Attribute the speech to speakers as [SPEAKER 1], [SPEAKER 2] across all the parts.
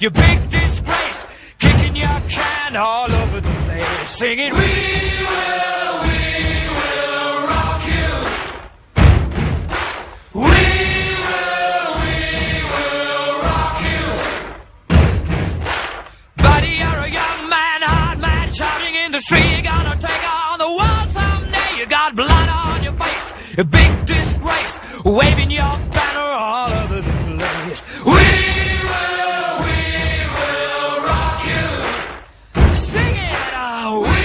[SPEAKER 1] you big disgrace, kicking your can all over the place, singing, we will rock you. We will rock you. Buddy, you're a young man, hard man, shouting in the street, you're gonna take on the world someday. You got blood on your face, a big disgrace, waving your banner all over the place. We will rock you. Sing it, we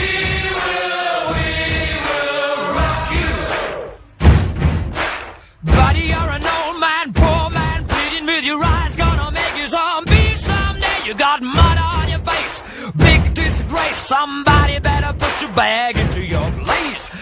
[SPEAKER 1] will rock you. Buddy, you're an old man, poor man, pleading with your eyes, gonna make you zombie someday. You got mud on your face, big disgrace, somebody better put your bag into your place.